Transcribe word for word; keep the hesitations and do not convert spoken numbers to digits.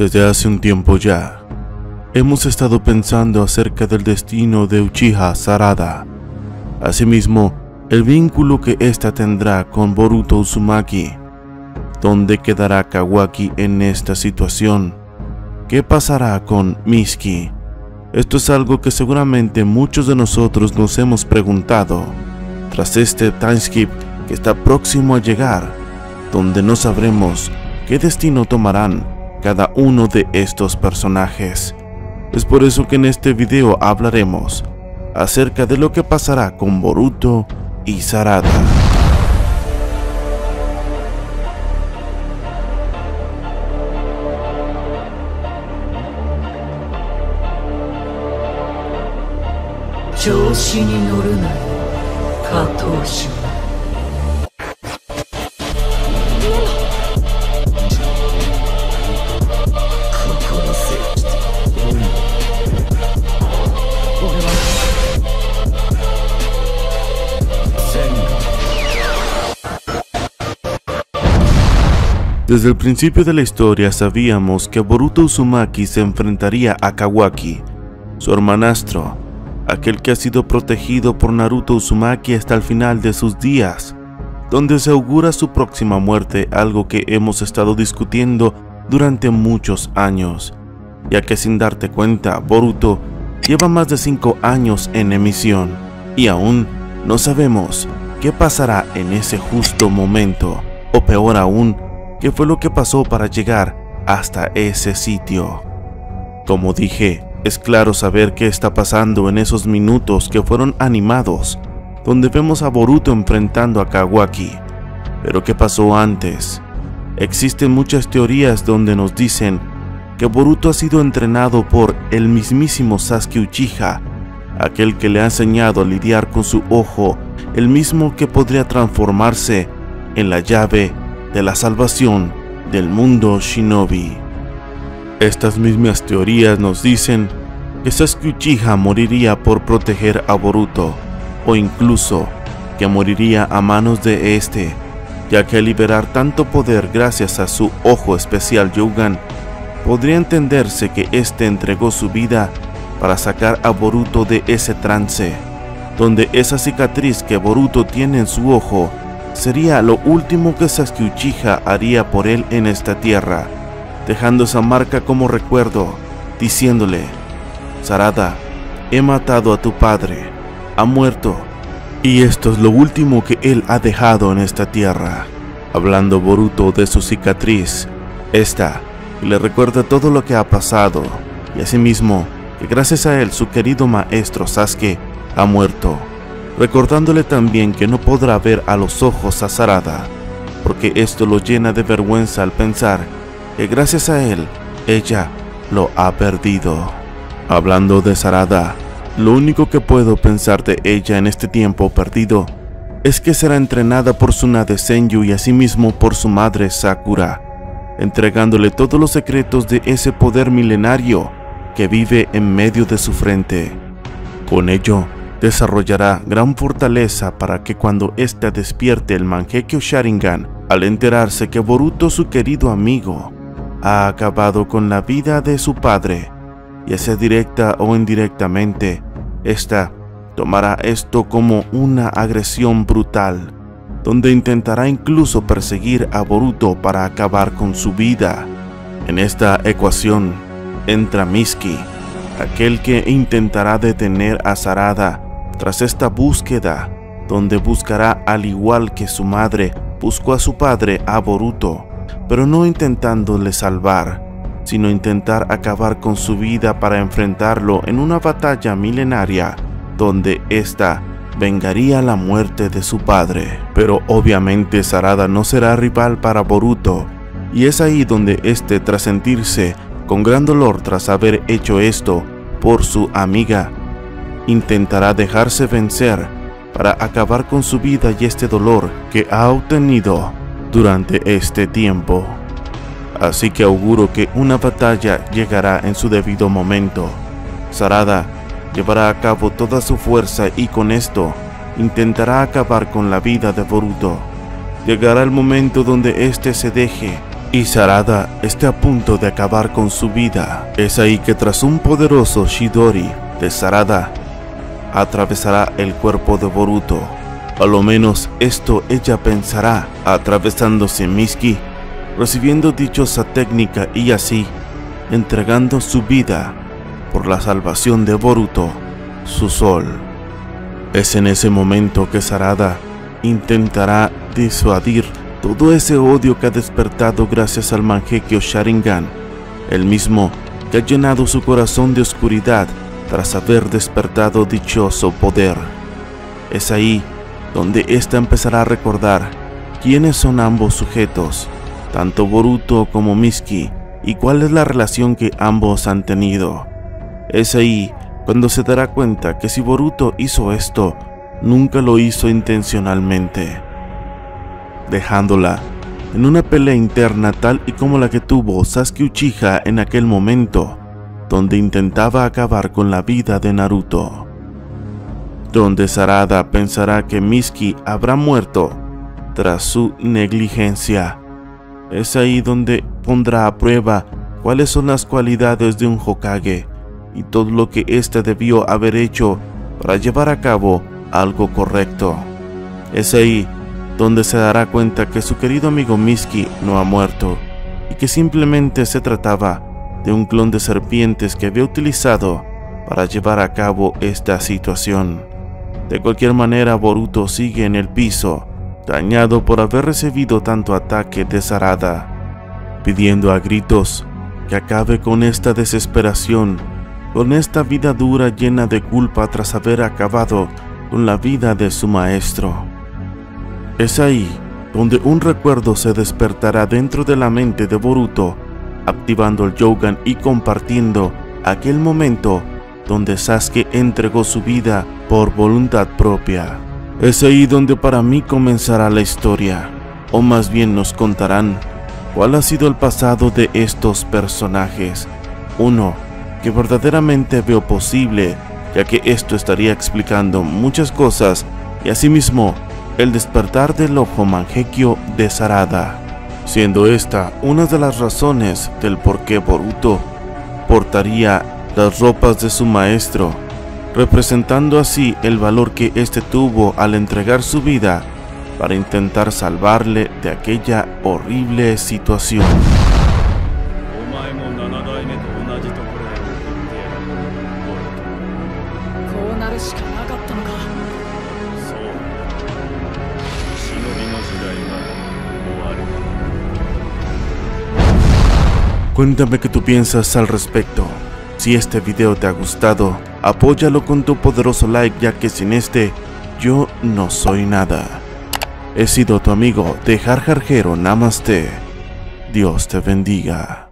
Desde hace un tiempo ya, hemos estado pensando acerca del destino de Uchiha Sarada. Asimismo, el vínculo que ésta tendrá con Boruto Uzumaki. ¿Dónde quedará Kawaki en esta situación? ¿Qué pasará con Mitsuki? Esto es algo que seguramente muchos de nosotros nos hemos preguntado, tras este timeskip que está próximo a llegar, donde no sabremos qué destino tomarán cada uno de estos personajes. Es por eso que en este video hablaremos acerca de lo que pasará con Boruto y Sarada. Desde el principio de la historia sabíamos que Boruto Uzumaki se enfrentaría a Kawaki, su hermanastro, aquel que ha sido protegido por Naruto Uzumaki hasta el final de sus días, donde se augura su próxima muerte, algo que hemos estado discutiendo durante muchos años, ya que sin darte cuenta, Boruto lleva más de cinco años en emisión, y aún no sabemos qué pasará en ese justo momento, o peor aún, qué fue lo que pasó para llegar hasta ese sitio. Como dije, es claro saber qué está pasando en esos minutos que fueron animados, donde vemos a Boruto enfrentando a Kawaki. Pero ¿qué pasó antes? Existen muchas teorías donde nos dicen que Boruto ha sido entrenado por el mismísimo Sasuke Uchiha, aquel que le ha enseñado a lidiar con su ojo, el mismo que podría transformarse en la llave de la salvación del mundo shinobi. Estas mismas teorías nos dicen que Sasuke Uchiha moriría por proteger a Boruto, o incluso que moriría a manos de este, ya que al liberar tanto poder gracias a su ojo especial Yougan, podría entenderse que este entregó su vida para sacar a Boruto de ese trance, donde esa cicatriz que Boruto tiene en su ojo sería lo último que Sasuke Uchiha haría por él en esta tierra, dejando esa marca como recuerdo, diciéndole: Sarada, he matado a tu padre, ha muerto, y esto es lo último que él ha dejado en esta tierra. Hablando Boruto de su cicatriz, esta le recuerda todo lo que ha pasado, y asimismo que gracias a él su querido maestro Sasuke ha muerto, recordándole también que no podrá ver a los ojos a Sarada, porque esto lo llena de vergüenza al pensar que gracias a él, ella lo ha perdido. Hablando de Sarada, lo único que puedo pensar de ella en este tiempo perdido es que será entrenada por Tsunade Senju y asimismo por su madre Sakura, entregándole todos los secretos de ese poder milenario que vive en medio de su frente. Con ello, desarrollará gran fortaleza para que cuando ésta despierte el Mangekyo Sharingan, al enterarse que Boruto, su querido amigo, ha acabado con la vida de su padre, ya sea directa o indirectamente, ésta tomará esto como una agresión brutal, donde intentará incluso perseguir a Boruto para acabar con su vida. En esta ecuación entra Mitsuki, aquel que intentará detener a Sarada tras esta búsqueda, donde buscará, al igual que su madre, buscó a su padre, a Boruto, pero no intentándole salvar, sino intentar acabar con su vida para enfrentarlo en una batalla milenaria, donde ésta vengaría la muerte de su padre. Pero obviamente Sarada no será rival para Boruto, y es ahí donde éste, tras sentirse con gran dolor tras haber hecho esto por su amiga, intentará dejarse vencer para acabar con su vida y este dolor que ha obtenido durante este tiempo. Así que auguro que una batalla llegará en su debido momento. Sarada llevará a cabo toda su fuerza y con esto intentará acabar con la vida de Boruto. Llegará el momento donde éste se deje y Sarada esté a punto de acabar con su vida. Es ahí que tras un poderoso Chidori de Sarada, atravesará el cuerpo de Boruto. A lo menos esto ella pensará, atravesándose Mitsuki, recibiendo dichosa técnica y así entregando su vida por la salvación de Boruto, su sol. Es en ese momento que Sarada intentará disuadir todo ese odio que ha despertado gracias al Mangekyo Sharingan, el mismo que ha llenado su corazón de oscuridad tras haber despertado dichoso poder. Es ahí donde ésta empezará a recordar quiénes son ambos sujetos, tanto Boruto como Mitsuki, y cuál es la relación que ambos han tenido. Es ahí cuando se dará cuenta que si Boruto hizo esto, nunca lo hizo intencionalmente, dejándola en una pelea interna tal y como la que tuvo Sasuke Uchiha en aquel momento, donde intentaba acabar con la vida de Naruto. Donde Sarada pensará que Mitsuki habrá muerto tras su negligencia. Es ahí donde pondrá a prueba cuáles son las cualidades de un Hokage y todo lo que éste debió haber hecho para llevar a cabo algo correcto. Es ahí donde se dará cuenta que su querido amigo Mitsuki no ha muerto y que simplemente se trataba de un clon de serpientes que había utilizado para llevar a cabo esta situación. De cualquier manera, Boruto sigue en el piso, dañado por haber recibido tanto ataque de Sarada, pidiendo a gritos que acabe con esta desesperación, con esta vida dura llena de culpa tras haber acabado con la vida de su maestro. Es ahí donde un recuerdo se despertará dentro de la mente de Boruto, activando el Jogan y compartiendo aquel momento donde Sasuke entregó su vida por voluntad propia. Es ahí donde para mí comenzará la historia, o más bien nos contarán cuál ha sido el pasado de estos personajes. Uno que verdaderamente veo posible, ya que esto estaría explicando muchas cosas y asimismo el despertar del ojo Mangekyo de Sarada, siendo esta una de las razones del por qué Boruto portaría las ropas de su maestro, representando así el valor que éste tuvo al entregar su vida para intentar salvarle de aquella horrible situación. Cuéntame qué tú piensas al respecto. Si este video te ha gustado, apóyalo con tu poderoso like, ya que sin este, yo no soy nada. He sido tu amigo de Jar Jar Hero. Namaste. Dios te bendiga.